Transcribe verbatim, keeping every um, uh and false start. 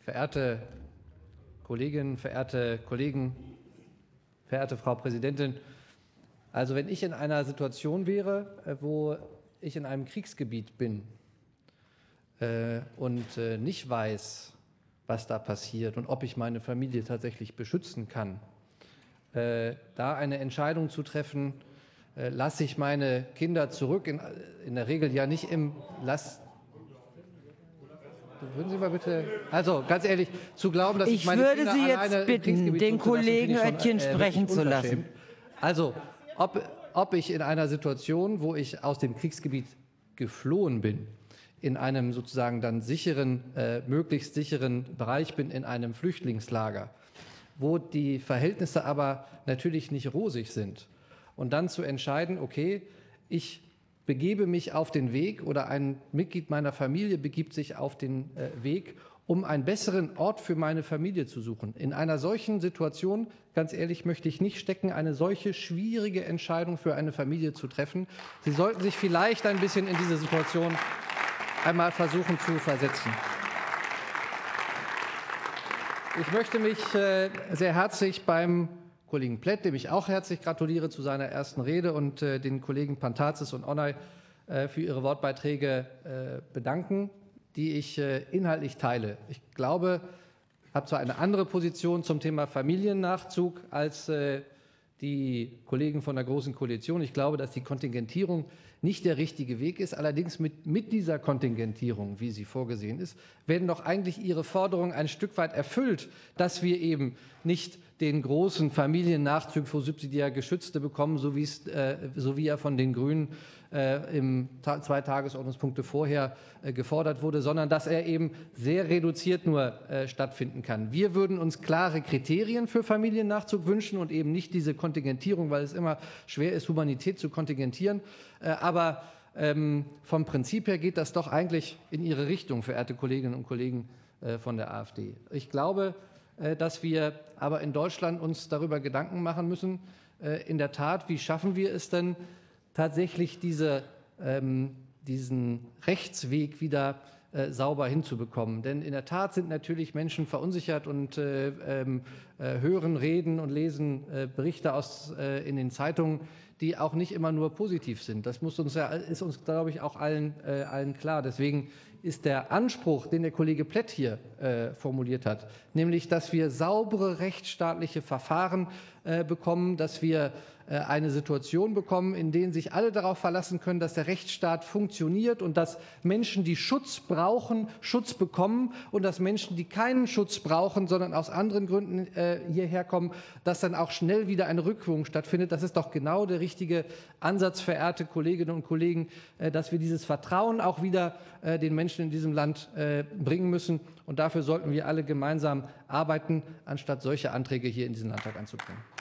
Verehrte Kolleginnen, verehrte Kollegen, verehrte Frau Präsidentin, also wenn ich in einer Situation wäre, wo ich in einem Kriegsgebiet bin äh, und äh, nicht weiß, was da passiert und ob ich meine Familie tatsächlich beschützen kann, äh, da eine Entscheidung zu treffen, äh, lasse ich meine Kinder zurück, in, in der Regel ja nicht im Lass. Würden Sie mal bitte, also ganz ehrlich, zu glauben, dass ich, ich meine würde Kinder Sie alleine jetzt bitten, den Kollegen Oetjen äh, sprechen zu lassen. Also, ob, ob ich in einer Situation, wo ich aus dem Kriegsgebiet geflohen bin, in einem sozusagen dann sicheren, äh, möglichst sicheren Bereich bin, in einem Flüchtlingslager, wo die Verhältnisse aber natürlich nicht rosig sind, und dann zu entscheiden, okay, ich begebe mich auf den Weg oder ein Mitglied meiner Familie begibt sich auf den äh, Weg, um einen besseren Ort für meine Familie zu suchen. In einer solchen Situation, ganz ehrlich, möchte ich nicht stecken, eine solche schwierige Entscheidung für eine Familie zu treffen. Sie sollten sich vielleicht ein bisschen in diese Situation einmal versuchen zu versetzen. Ich möchte mich äh, sehr herzlich beim Kollegen Plett, dem ich auch herzlich gratuliere zu seiner ersten Rede, und äh, den Kollegen Pantazis und Onay äh, für ihre Wortbeiträge äh, bedanken, die ich äh, inhaltlich teile. Ich glaube, ich habe zwar eine andere Position zum Thema Familiennachzug als äh, die Kollegen von der Großen Koalition. Ich glaube, dass die Kontingentierung nicht der richtige Weg ist. Allerdings mit, mit dieser Kontingentierung, wie sie vorgesehen ist, werden doch eigentlich Ihre Forderungen ein Stück weit erfüllt, dass wir eben nicht den großen Familiennachzug für subsidiär Geschützte bekommen, so wie, es, äh, so wie er von den Grünen äh, im Ta zwei Tagesordnungspunkte vorher äh, gefordert wurde, sondern dass er eben sehr reduziert nur äh, stattfinden kann. Wir würden uns klare Kriterien für Familiennachzug wünschen und eben nicht diese Kontingentierung, weil es immer schwer ist, Humanität zu kontingentieren. Äh, aber ähm, vom Prinzip her geht das doch eigentlich in Ihre Richtung, verehrte Kolleginnen und Kollegen äh, von der AfD. Ich glaube, dass wir aber in Deutschland uns darüber Gedanken machen müssen, in der Tat, wie schaffen wir es denn tatsächlich, diese, ähm, diesen Rechtsweg wieder äh, sauber hinzubekommen. Denn in der Tat sind natürlich Menschen verunsichert und äh, äh, hören, reden und lesen äh, Berichte aus, äh, in den Zeitungen, die auch nicht immer nur positiv sind. Das muss uns ja, ist uns, glaube ich, auch allen, äh, allen klar. Deswegen ist der Anspruch, den der Kollege Plett hier äh, formuliert hat, nämlich, dass wir saubere rechtsstaatliche Verfahren äh, bekommen, dass wir äh, eine Situation bekommen, in denen sich alle darauf verlassen können, dass der Rechtsstaat funktioniert und dass Menschen, die Schutz brauchen, Schutz bekommen, und dass Menschen, die keinen Schutz brauchen, sondern aus anderen Gründen äh, hierher kommen, dass dann auch schnell wieder eine Rückführung stattfindet. Das ist doch genau der richtige Ansatz, verehrte Kolleginnen und Kollegen, äh, dass wir dieses Vertrauen auch wieder äh, den Menschen in diesem Land äh, bringen müssen. Und dafür sollten wir alle gemeinsam arbeiten, anstatt solche Anträge hier in diesen Landtag anzubringen.